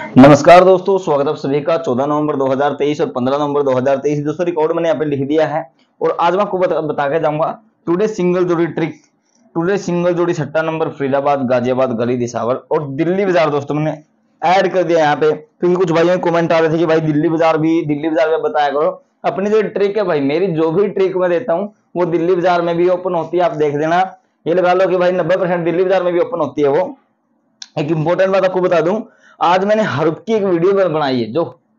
नमस्कार दोस्तों, स्वागत है आप सभी का। 14 नवंबर 2023 और 15 नवंबर 2023 दोस्तों रिकॉर्ड मैंने यहाँ पे लिख दिया है और आज मैं आपको बता के जाऊंगा टुडे सिंगल जोड़ी ट्रिक, टुडे सिंगल जोड़ी सट्टा नंबर फरीदाबाद, गाजियाबाद, गली, दिसावर और दिल्ली बाजार दोस्तों मैंने ऐड कर दिया यहाँ पे, क्योंकि कुछ भाइयों में कमेंट आ रहे थे कि भाई दिल्ली बाजार में बताया करो। अपनी जो ट्रिक है भाई, मेरी जो भी ट्रिक मैं देता हूँ वो दिल्ली बाजार में भी ओपन होती है। आप देख देना, ये लगा लो कि भाई 90% दिल्ली बाजार में भी ओपन होती है। वो एक इंपॉर्टेंट बात आपको बता दूं, आज मैंने हरूप की एक वीडियो बनाई है जो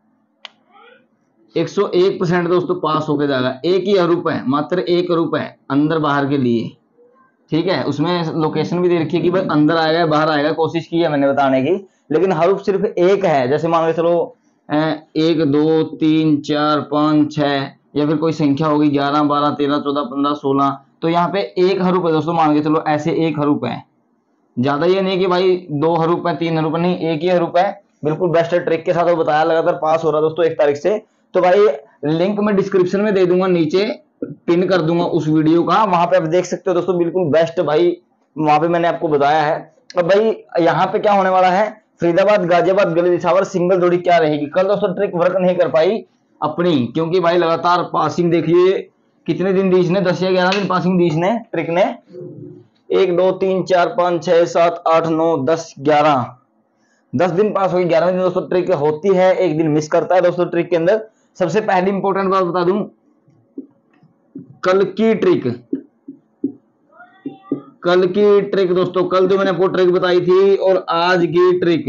101% दोस्तों पास होके जाएगा। एक ही हरूप है, मात्र एक हरूप है अंदर बाहर के लिए, ठीक है। उसमें लोकेशन भी दे रखी है कि भाई अंदर आएगा बाहर आएगा, कोशिश की है मैंने बताने की, लेकिन हरूप सिर्फ एक है। जैसे मान लो चलो 1 2 3 4 5 6 या फिर कोई संख्या होगी 11 12 13 14 15 16, तो यहाँ पे एक हरूप है दोस्तों। मान के चलो ऐसे एक हरूप है, ज्यादा ये नहीं कि भाई 2 हरूप है 3 हरूप, नहीं, एक ही हरूप है। बिल्कुल बेस्ट ट्रिक के साथ वो बताया, लगातार पास हो रहा है दोस्तों 1 तारीख से। तो भाई लिंक मैं डिस्क्रिप्शन में दे दूंगा, नीचे पिन कर दूंगा उस वीडियो का, वहां पे आप देख सकते हो दोस्तों। बिल्कुल बेस्ट भाई, वहां पे मैंने आपको बताया है। अब भाई यहाँ पे क्या होने वाला है, फरीदाबाद, गाजियाबाद, गली, दिसावर सिंगल जोड़ी क्या रहेगी। कल दोस्तों ट्रिक वर्क नहीं कर पाई अपनी, क्योंकि भाई लगातार पासिंग देखिए कितने दिन दी इसने, 10 या 11 दिन पासिंग दी इसने ट्रिक ने। 1 2 3 4 5 6 7 8 9 10 11 10 दिन पास हो गए। 11वें दिन दोस्तों ट्रिक होती है, एक दिन मिस करता है दोस्तों ट्रिक के अंदर। सबसे पहली इंपॉर्टेंट बात बता दूं, कल की ट्रिक दोस्तों, कल जो मैंने आपको ट्रिक बताई थी और आज की ट्रिक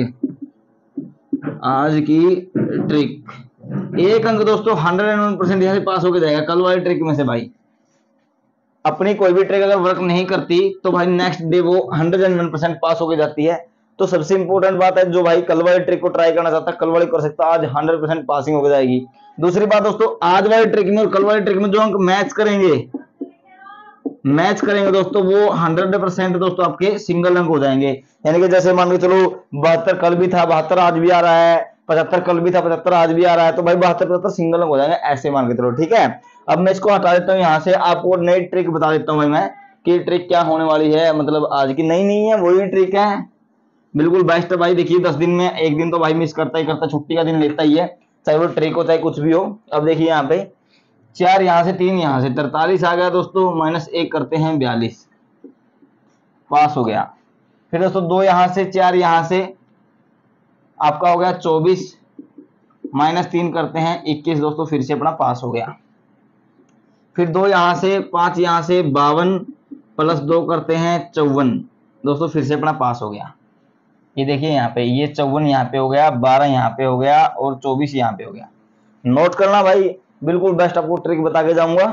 एक अंक दोस्तों 101% यहां से पास होकर जाएगा कल वाली ट्रिक में से। भाई अपनी कोई भी ट्रिक अगर वर्क नहीं करती तो भाई नेक्स्ट डे वो 101% पास होकर जाती है। तो सबसे इंपॉर्टेंट बात है, जो भाई कल वाली ट्रिक को ट्राई करना चाहता है कल वाली कर सकता है, आज 100% पासिंग होकर जाएगी। दूसरी बात दोस्तों, आज वाली ट्रिक में और कल वाली ट्रिक में जो अंक मैच करेंगे दोस्तों, वो 100% दोस्तों आपके सिंगल अंक हो जाएंगे। यानी कि जैसे मान के चलो 72 कल भी था, 72 आज भी आ रहा है, 75 कल भी था, 75 आज भी आ रहा है, तो भाई 72 75 सिंगल अंक हो जाएंगे, ऐसे मान के चलो, ठीक है। अब मैं इसको हटा देता हूँ यहाँ से, आपको नई ट्रिक बता देता हूँ भाई मैं कि ट्रिक क्या होने वाली है। मतलब आज की नई नहीं है, वही ट्रिक है, बिल्कुल बेस्ट है भाई। देखिए 10 दिन में एक दिन तो भाई मिस करता ही करता, छुट्टी का दिन लेता ही है, चाहे वो ट्रिक हो चाहे कुछ भी हो। अब देखिए यहाँ पे 4 यहाँ से 3 यहाँ से 43 आ गया दोस्तों, -1 करते हैं 42, पास हो गया। फिर दोस्तों 2 यहाँ से 4 यहाँ से आपका हो गया 24, -3 करते हैं 21 दोस्तों, फिर से अपना पास हो गया। फिर 2 यहाँ से 5 यहाँ से 52 +2 करते हैं 54 दोस्तों, फिर से अपना पास हो गया। ये देखिए यहाँ पे ये 54 यहाँ पे हो गया, 12 यहाँ पे हो गया और 24 यहाँ पे हो गया। नोट करना भाई, बिल्कुल बेस्ट आपको ट्रिक बता के जाऊंगा।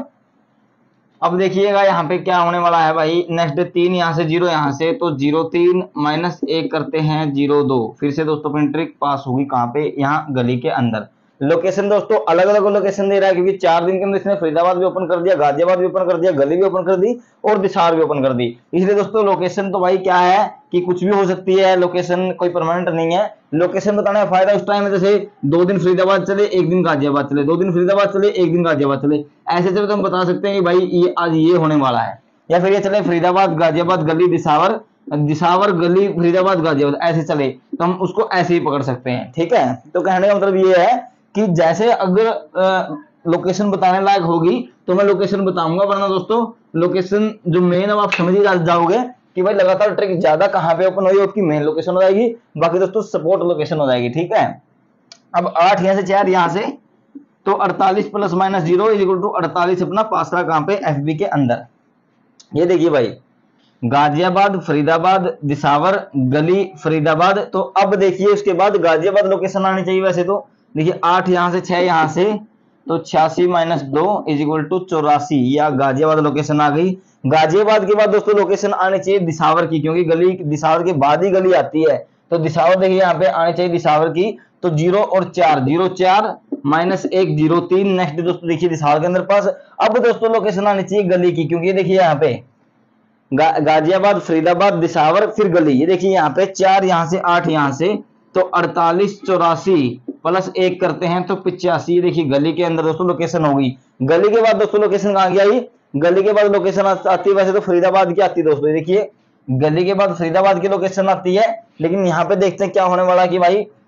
अब देखिएगा यहाँ पे क्या होने वाला है भाई, नेक्स्ट डे 3 यहाँ से 0 यहाँ से, तो 03 -1 करते हैं 02, फिर से दोस्तों अपनी ट्रिक पास होगी कहाँ पे, यहाँ गली के अंदर। लोकेशन दोस्तों अलग अलग लोकेशन दे रहा है, क्योंकि 4 दिन के अंदर इसने फरीदाबाद भी ओपन कर दिया, गाजियाबाद भी ओपन कर दिया, गली भी ओपन कर दी और दिसार भी ओपन कर दी। इसलिए दोस्तों लोकेशन तो भाई क्या है कि कुछ भी हो सकती है, लोकेशन कोई परमानेंट नहीं है। लोकेशन बताने का फायदा उस टाइम है जैसे 2 दिन फरीदाबाद चले 1 दिन गाजियाबाद चले, 2 दिन फरीदाबाद चले 1 दिन गाजियाबाद चले, ऐसे चले तो हम बता सकते हैं कि भाई ये आज ये होने वाला है। या फिर ये चले फरीदाबाद, गाजियाबाद, गली, दिसावर, गली, फरीदाबाद, गाजियाबाद, ऐसे चले तो हम उसको ऐसे ही पकड़ सकते हैं, ठीक है। तो कहने का मतलब ये है कि जैसे अगर लोकेशन बताने लायक होगी तो मैं लोकेशन बताऊंगा, वरना दोस्तों लोकेशन जो मेन है आप समझ ही जाओगे कि भाई लगातार ट्रिक ज्यादा कहां पे ओपन हुई है उसकी मेन लोकेशन हो जाएगी, बाकी दोस्तों सपोर्ट लोकेशन हो जाएगी, ठीक है। अब 8 यहाँ से 4 यहाँ से, तो 48 ± 0 = 48 अपना पास का कहां पे, FB के अंदर। ये देखिए भाई गाजियाबाद, फरीदाबाद, दिसावर, गली, फरीदाबाद। तो अब देखिए उसके बाद गाजियाबाद लोकेशन आनी चाहिए वैसे तो। देखिए 8 यहाँ से 6 यहाँ से, तो 86 - 2 = 84, या गाजियाबाद लोकेशन आ गई। गाजियाबाद के बाद दोस्तों लोकेशन आनी चाहिए दिसावर की, क्योंकि गली दिसावर के बाद ही गली आती है, तो दिसावर देखिए यहाँ पे आनी चाहिए दिसावर की। तो 0 और 4, 04 -1 03, नेक्स्ट दोस्तों देखिए दिसावर के अंदर पास। अब दोस्तों लोकेशन आनी चाहिए गली की, क्योंकि देखिए यहाँ पे गाजियाबाद, फरीदाबाद, दिसावर, फिर गली। ये देखिए यहाँ पे 4 यहाँ से 8 यहाँ से, तो 48 84 +1 करते हैं तो 85। ये देखिए गली के अंदर दोस्तों लोकेशन होगी। गली के बाद दोस्तों लोकेशन कहाँ की आई, गली के बाद लोकेशन आती है वैसे तो फरीदाबाद की आती है दोस्तों। देखिए गली के बाद फरीदाबाद की लोकेशन आती है, लेकिन यहाँ पे देखते हैं क्या होने वाला कि भाई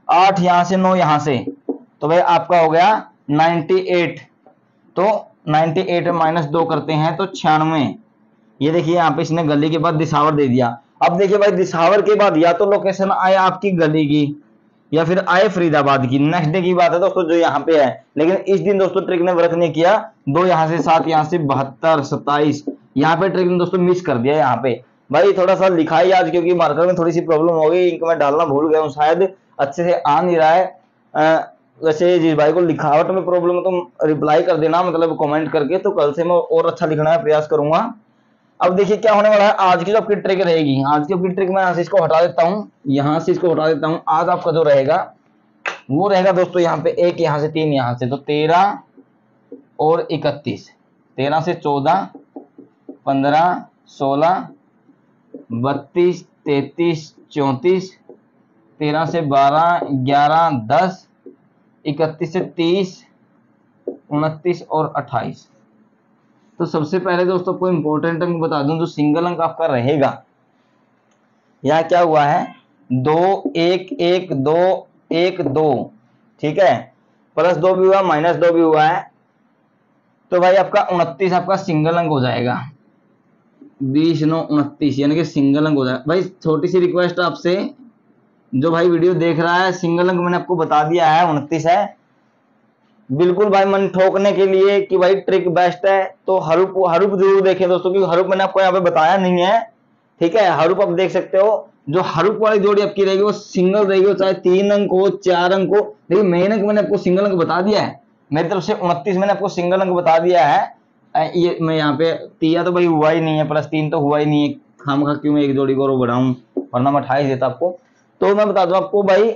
8 यहां से 9 यहां से, तो भाई आपका हो गया 98। तो 98 माइनस 2 करते हैं तो 96। ये देखिए यहाँ पे इसने गली के बाद दिसावर दे दिया। अब देखिए भाई दिसावर के बाद या तो लोकेशन आए आपकी गली की या फिर आए फरीदाबाद की। नेक्स्ट डे की बात है दोस्तों जो यहाँ पे है, लेकिन इस दिन दोस्तों ट्रिक ने वर्क नहीं किया। 2 यहाँ से 7 यहाँ से 72 27 यहाँ पे ट्रिक ने दोस्तों मिस कर दिया। यहाँ पे भाई थोड़ा सा लिखाई आज क्योंकि मार्कर में थोड़ी सी प्रॉब्लम हो गई, इंक में डालना भूल गया हूँ, शायद अच्छे से आ नहीं रहा है। वैसे जिस भाई को लिखावट में प्रॉब्लम है तो रिप्लाई कर देना, मतलब कमेंट करके, तो कल से मैं और अच्छा लिखने का प्रयास करूंगा। अब देखिए क्या होने वाला है। आज की जो आपकी ट्रिक रहेगी, आज की आपकी ट्रिक मैं यहाँ से इसको हटा देता हूँ, यहाँ से इसको हटा देता हूँ। आज आपका जो रहेगा वो रहेगा दोस्तों यहाँ पे 1 यहाँ से 3 यहाँ से, तो 13 और 31, 13 से 14 15 16 32 33 34, 13 से 12 11 10 31 से 30 29 और 28। तो सबसे पहले दोस्तों आपको इंपॉर्टेंट अंक बता दूं, जो सिंगल अंक आपका रहेगा, यहाँ क्या हुआ है 2 1 1 2 1 2, ठीक है, +2 भी हुआ -2 भी हुआ है, तो भाई आपका 29 आपका सिंगल अंक हो जाएगा। 20 9 29 यानी कि सिंगल अंक हो जाएगा। भाई छोटी सी रिक्वेस्ट आपसे, जो भाई वीडियो देख रहा है, सिंगल अंक मैंने आपको बता दिया है 29 है। बिल्कुल भाई मन ठोकने के लिए कि भाई ट्रिक बेस्ट है, तो हरूप जरूर देखें दोस्तों, क्योंकि हरूप मैंने आपको यहाँ पे बताया नहीं है, ठीक है। हरूप आप देख सकते हो, जो हरूप वाली जोड़ी आपकी रहेगी वो सिंगल रहेगी, चाहे 3 अंक हो 4 अंक हो। लेकिन मेन अंक मैंने आपको सिंगल अंक बता दिया है मेरी तरफ से, 29 मैंने आपको सिंगल अंक बता दिया है। ये मैं यहाँ पे तिया तो भाई हुआ ही नहीं है, +3 तो हुआ ही नहीं है, खामखा क्यों मैं एक जोड़ी को रो बढ़ाऊं, वरना मैं 28 देता आपको। तो मैं बता दूं आपको भाई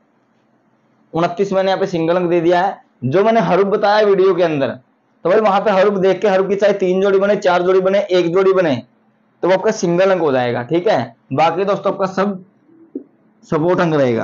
29 मैंने यहाँ पे सिंगल अंक दे दिया है। जो मैंने हरूप बताया वीडियो के अंदर, तो भाई वहां पे हरूप देख के, हरूप की चाहे 3 जोड़ी बने 4 जोड़ी बने 1 जोड़ी बने, तो वो आपका सिंगल अंक हो जाएगा, ठीक है। बाकी दोस्तों आपका सब सपोर्ट अंक रहेगा।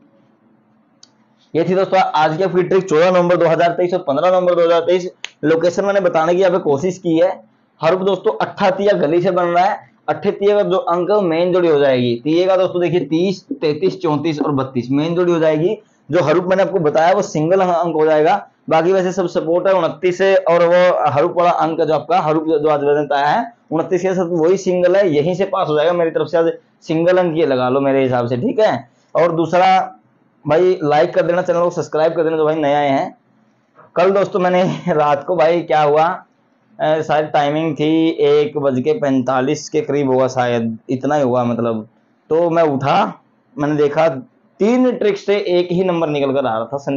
ये थी दोस्तों आज की आपकी ट्रिक 14 नवंबर 2023 और 15 नवंबर 2023। लोकेशन मैंने बताने की यहाँ पे कोशिश की है। हरूप दोस्तों 8 तिया गली से बन रहा है। 8 तिया का जो अंक मेन जोड़ी हो जाएगी, तिये का दोस्तों देखिए 30 33 34 और 32 मेन जोड़ी हो जाएगी। जो हरूप मैंने आपको बताया वो सिंगल अंक हो जाएगा। बाकी वैसे सब सपोर्ट है 29 से, और वो हरूप वाला अंक जो आपका हरूप जो आज बताया है 29 के साथ वही सिंगल है, यहीं से पास हो जाएगा। मेरी तरफ से आज सिंगल अंक ये लगा लो मेरे हिसाब से, ठीक है। और दूसरा भाई लाइक कर देना, चैनल को सब्सक्राइब कर देना जो भाई नए आए हैं। कल दोस्तों मैंने रात को भाई क्या हुआ, शायद टाइमिंग थी 1:45 के करीब होगा, शायद इतना ही हुआ मतलब। तो मैं उठा, मैंने देखा 3 ट्रिक से एक ही नंबर निकल कर आ रहा था,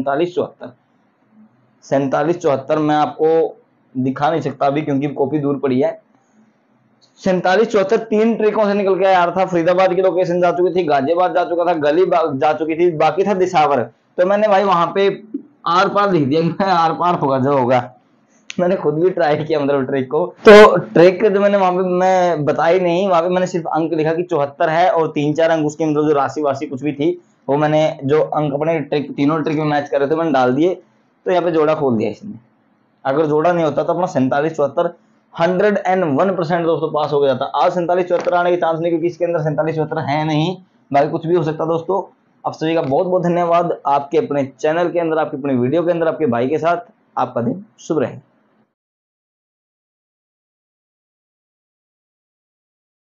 47 74। मैं आपको दिखा नहीं सकता अभी क्योंकि कॉपी दूर पड़ी है। 47 74 3 ट्रिकों से निकल के आ रहा था। फरीदाबाद की लोकेशन जा चुकी थी, गाजियाबाद जा चुका था, गली जा चुकी थी, बाकी था दिसावर। तो मैंने भाई वहां पे आर पार लिख दिया, आर पार होगा जो होगा। मैंने खुद भी ट्राई किया मतलब ट्रिक को, तो ट्रिक जो मैंने वहां पे मैं बताई नहीं, वहां पे मैंने सिर्फ अंक लिखा कि 74 है, और 3-4 अंक उसके मतलब जो राशि वाशी कुछ भी थी वो मैंने जो अंक अपने ट्रिक तीनों ट्रिक में मैच कर रहे थे मैंने डाल दिए। तो यहाँ पे जोड़ा खोल दिया इसने। अगर जोड़ा नहीं होता तो अपना 47 74 101% दोस्तों पास हो गया था। आज 47 74 आने के चांस नहीं, क्योंकि इसके अंदर 47 74 है नहीं, बाकी कुछ भी हो सकता दोस्तों। आप सभी का बहुत बहुत धन्यवाद। आपके अपने चैनल के अंदर, आपकी अपनी वीडियो के अंदर, आपके भाई के साथ। आपका दिन शुभ रहे।